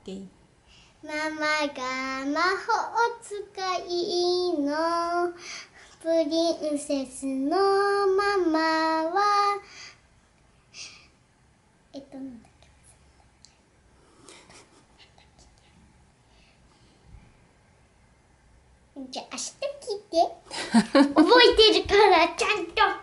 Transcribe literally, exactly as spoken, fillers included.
OK。 ママが魔法使いのプリンセスのママはえっとなんだっけじゃあ明日聞いて覚えてるからちゃんと